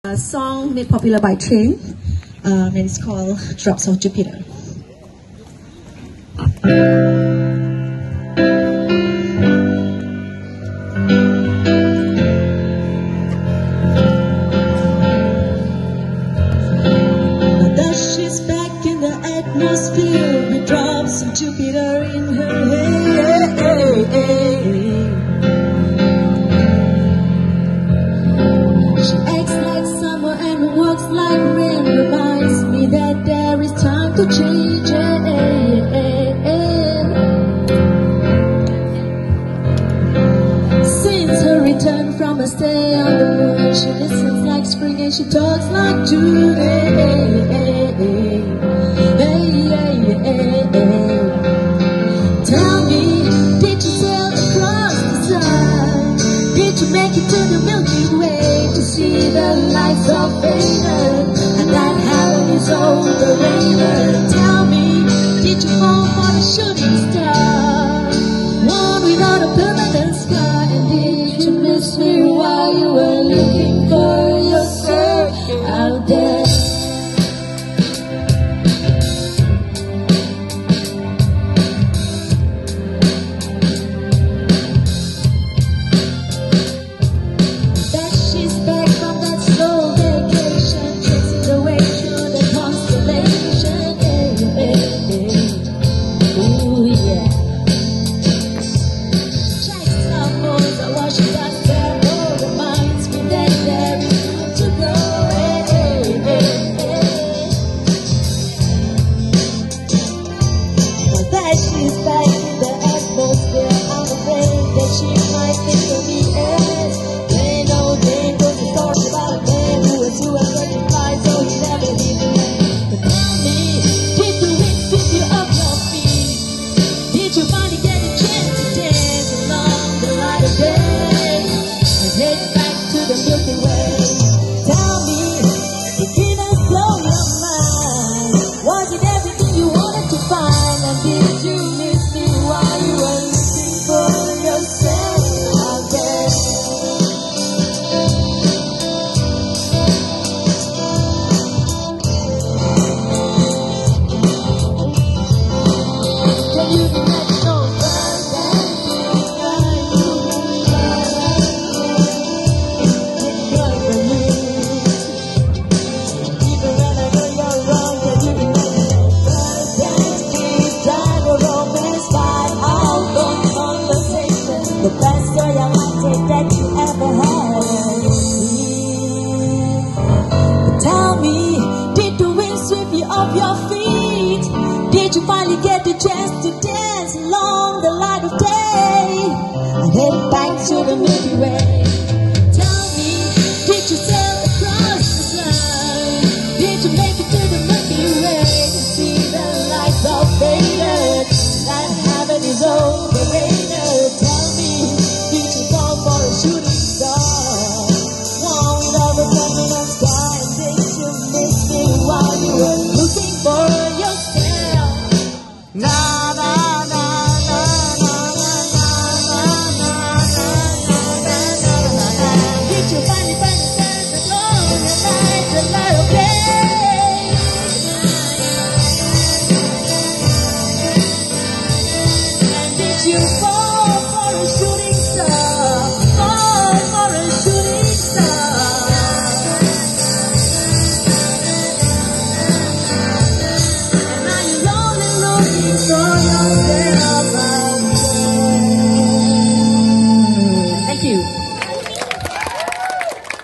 A song made popular by Train, and it's called Drops of Jupiter. Now that she's back in the atmosphere with drops of Jupiter in her hair. She acts like summer and walks like rain, reminds me that there is time to change. Since her return from a stay on the moon, she listens like spring and she talks like June. Tell me, did you sail across the sun? Did you make it to the Milky Way to see the lights of Venus? And that heaven is over Venus. Tell me, did you fall for the shooting star, one without a permanent scar?